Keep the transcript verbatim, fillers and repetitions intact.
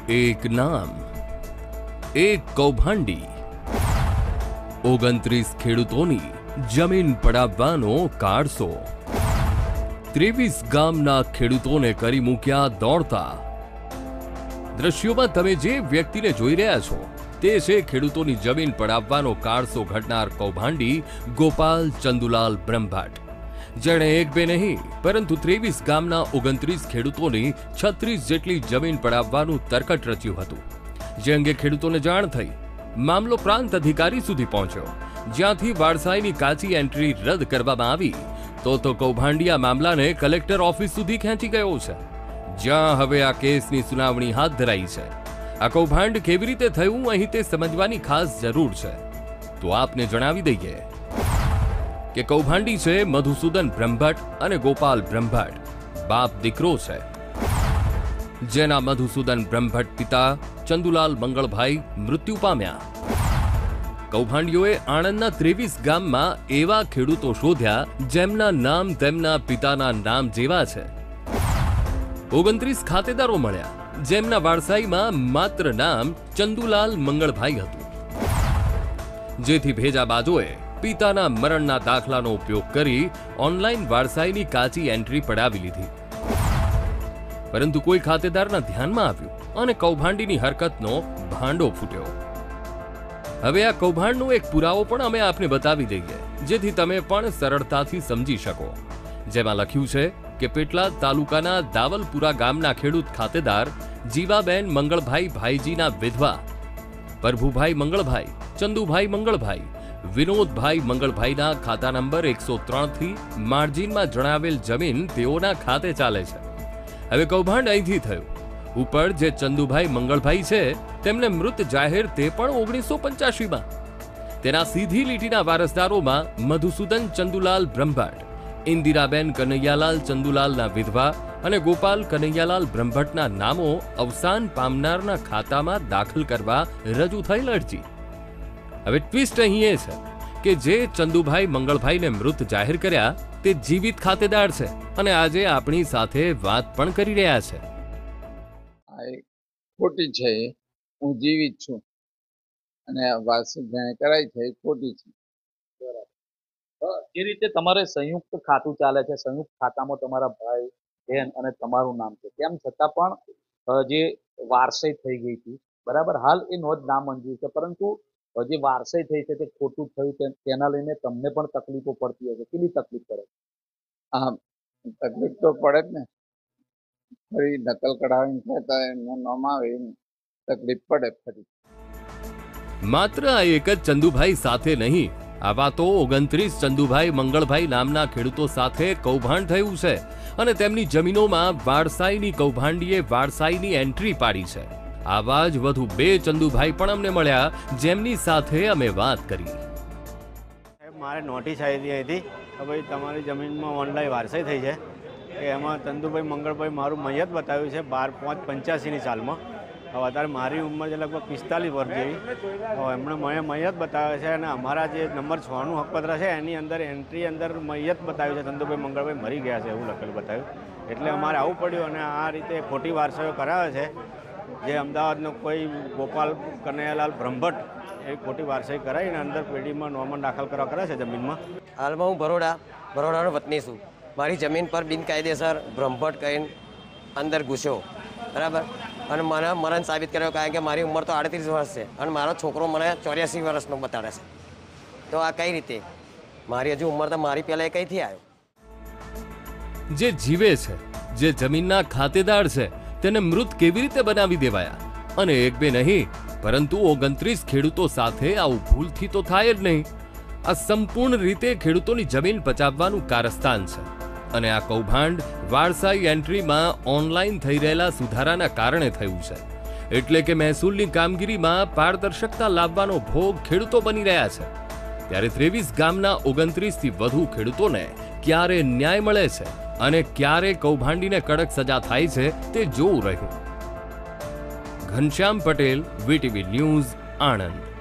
एक नाम, एक કૌભાંડી, ઓગણત્રીસ ખેડૂતોની જમીન પડાવવાનો કારસો, ત્રેવીસ ગામના ખેડૂતોને કરી મૂક્યા દોડતા। દ્રશ્યોમાં તમે જે વ્યક્તિને જોઈ રહ્યા છો તે છે ખેડૂતોની જમીન પડાવવાનો કારસો ઘડનાર કૌભાંડી ગોપાલ ચંદુલાલ બ્રહ્મભટ્ટ, જેણે એક બે નહીં પરંતુ ત્રેવીસ ગામના ઓગણત્રીસ ખેડૂતોની છત્રીસ જેટલી જમીન પડાવવાનું તરકટ રચ્યું હતું। જે અંગે ખેડૂતોને જાણ થઈ, મામલો પ્રાંત અધિકારી સુધી પહોંચ્યો, જ્યાંથી વારસાઈની કાચી એન્ટ્રી રદ કરવામાં આવી તો તો કૌભાંડી આ મામલાને કલેક્ટર ઓફિસ સુધી ખેંચી ગયો છે, જ્યાં હવે આ કેસની સુનાવણી હાથ ધરાઈ છે। આ કૌભાંડ કેવી રીતે થયું અહીં તે સમજવાની ખાસ જરૂર છે, તો આપને જણાવી દઈએ કે કૌભાંડી છે મધુસૂદન બ્રહ્મભટ્ટ અને ગોપાલ બ્રહ્મભટ્ટ, બાપ દીકરો છે, જેના મધુસૂદન બ્રહ્મભટ્ટ પિતા ચંદુલાલ મંગળભાઈ મૃત્યુ પામ્યા। કૌભાંડીઓએ આણંદના ત્રેવીસ ગામમાં એવા ખેડૂતો શોધ્યા જેમના નામ તેમના પિતાના નામ જેવા છે। ઓગણત્રીસ ખાતેદારો મળ્યા જેમના વારસાઈમાં માત્ર નામ ચંદુલાલ મંગળભાઈ હતું, જેથી ભેજાબાજોએ પિતાના મરણના દાખલાનો ઉપયોગ કરી ઓનલાઈન વારસાઈની કાચી એન્ટ્રી પડાવી લીધી, પરંતુ કોઈ ખાતેદારના ધ્યાનમાં આવ્યું અને કૌભાંડીની હરકતનો ભાંડો ફૂટ્યો। હવે આ કૌભાંડનો એક પુરાવો પણ અમે આપને બતાવી દઈએ, જેથી તમે પણ સરળતાથી સમજી શકો। જેમાં લખ્યું છે કે પેટલાદ તાલુકાના દાવલપુરા ગામના ખેડૂત ખાતેદાર જીવાબેન મંગળભાઈ ભાઈજીના વિધવા પ્રભુભાઈ મંગળભાઈ, ચંદુભાઈ મંગળભાઈ, વિનોદભાઈ મંગળભાઈના ખાતા નંબર એકસો ત્રણ થી માર્જિનમાં જણાવેલ જમીન તેઓના ખાતે ચાલે છે। હવે કૌભાંડ અહીંથી થયું, ઉપર જે ચંદુભાઈ મંગળભાઈ છે તેમને મૃત જાહેર તે પણ ઓગણીસો પંચ્યાસી માં। તેના સીધી લીટીના વારસદારોમાં મધુસૂદન ચંદુલાલ બ્રહ્મભટ્ટ, ઇન્દિરાબેન કનૈયાલાલ ચંદુલાલના વિધવા અને ગોપાલ કનૈયાલાલ બ્રહ્મભટ્ટના નામો અવસાન પામનારના ખાતામાં દાખલ કરવા રજૂ થયેલ અરજી। હવે ટ્વિસ્ટ અહીં એ છે કે જે ચંદુભાઈ મંગળભાઈને મૃત જાહેર કર્યા તે જીવિત ખાતેદાર છે અને આજે આપણી સાથે વાત પણ કરી રહ્યા છે। ખોટી છે, હું જીવિત છું અને વારસી જાણે કરાઈ છે ખોટી છે। જે રીતે તમારે સંયુક્ત ખાતું ચાલે છે, સંયુક્ત ખાતામાં તમારા ભાઈ બહેન અને તમારું નામ છે, તેમ છતાં પણ જે વારસાઈ થઈ ગઈ હતી, બરાબર, હાલ એ નોંધ નામંજૂર છે, પરંતુ જે વારસાઈ થઈ છે તે ખોટું થયું તેના લઈને તમને પણ તકલીફો પડતી હશે, કેટલી તકલીફ પડે? હા, તકલીફ તો પડે જ ને, ફરી નકલ કઢાવીને કહેતા એમનું નામ આવે તકલીફ પડે ફરી। માત્ર આ એક જ ચંદુભાઈ સાથે નહીં, આવા તો ઓગણત્રીસ ચંદુભાઈ મંગળભાઈ નામના ખેડૂતો સાથે કૌભાંડ થયું છે અને તેમની જમીનોમાં વારસાઈની કૌભાંડીએ વારસાઈની એન્ટ્રી પાડી છે। આવા જ વધુ બે ચંદુભાઈ પણ અમને મળ્યા, જેમની સાથે અમે વાત કરી। મારે નોટિસ આવી હતી કે ભાઈ તમારી જમીનમાં ઓનલાઈન વારસાઈ થઈ છે, કે એમાં ચંદુભાઈ મંગળભાઈ મારું મૈયત બતાવ્યું છે બાર પાંચ પંચ્યાસીની સાલમાં। હવે અત્યારે મારી ઉંમર છે લગભગ પિસ્તાલીસ વર્ષ જેવી, હવે એમણે મને મૈયત બતાવે છે અને અમારા જે નંબર છ નું હકપત્ર છે એની અંદર એન્ટ્રી અંદર મૈયત બતાવ્યું છે ચંદુભાઈ મંગળભાઈ મરી ગયા છે એવું લખેલું બતાવ્યું, એટલે અમારે આવું પડ્યું અને આ રીતે ખોટી વારસાઈઓ કરાવે છે। જે અમદાવાદનો કોઈ ગોપાલ કનૈયાલાલ બ્રહ્મભટ્ટ એ ખોટી વારસાઈ કરાવીને અંદર પેઢીમાં નોમન દાખલ કરવા કરે છે જમીનમાં। હાલમાં હું બરોડા બરોડાનો વતની છું, મારી જમીન પર બિનકાયદેસર બ્રહ્મભટ્ટ કહીને અંદર ઘૂસ્યો, બરાબર, અને મને મરણ સાબિત કર્યો, કારણ કે મારી ઉંમર તો આડત્રીસ વર્ષ છે અને મારો છોકરો મને ચોર્યાસી વર્ષનો બતાડે છે, તો આ કઈ રીતે? મારી હજુ ઉંમર તો મારી પહેલાં એ કઈથી આવ્યો? જે જીવે છે, જે જમીનના ખાતેદાર છે, તેને મૃત કેવી રીતે બનાવી દેવાયા? અને એક બે નહીં પરંતુ ઓગણત્રીસ ખેડૂતો સાથે આવું ભૂલથી તો થાય જ નહીં। આ સંપૂર્ણ રીતે ખેડૂતોની જમીન પચાવવાનું કારસ્તાન છે અને આ કૌભાંડ વારસાઈ એન્ટ્રીમાં ઓનલાઈન થઈ રહેલા સુધારાના કારણે થયું છે, એટલે કે મહેસૂલની કામગીરીમાં પારદર્શકતા લાવવાનો ભોગ ખેડૂતો બની રહ્યા છે। ત્યારે ત્રેવીસ ગામના ઓગણત્રીસ થી વધુ ખેડૂતોને ક્યારે ન્યાય મળે છે અને ક્યારે કૌભાંડીને કડક સજા થાય છે તે જોવું રહ્યું। Ghanshyam Patel, VTV news, Anand.